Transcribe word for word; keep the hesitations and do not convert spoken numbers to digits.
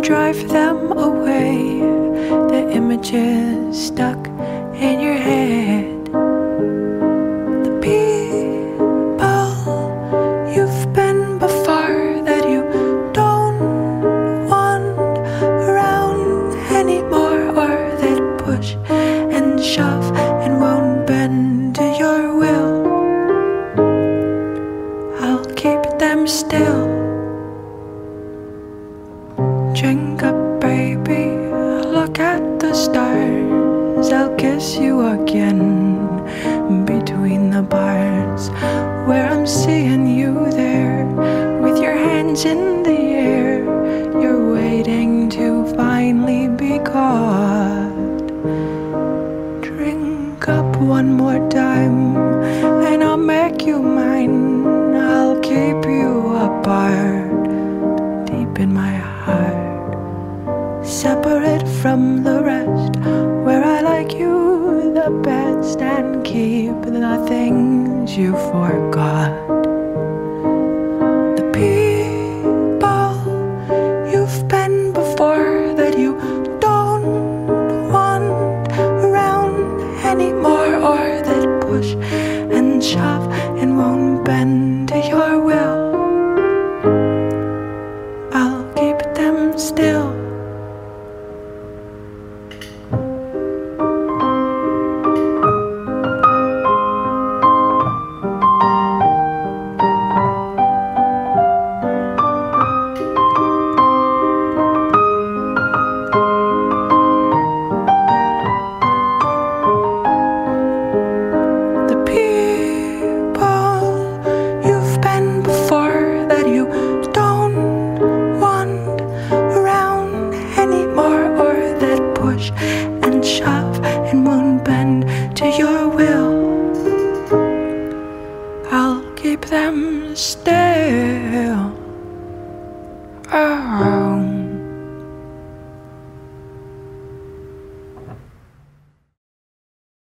drive them away, the images stuck in your head. The people you've been before that you don't want around anymore, or that push and shove and won't bend to your will. I'll keep them still. Drink up, baby, look at the stars. I'll kiss you again between the bars, where I'm seeing you there with your hands in the air. You're waiting to finally be caught. Drink up one more time and I'll make you mine. I'll keep you apart deep in my heart, separate from the rest, where I like you the best and keep the things you forgot. The people you've been before that you don't want around anymore, or that push and shove and won't bend to your will. I'll keep them still.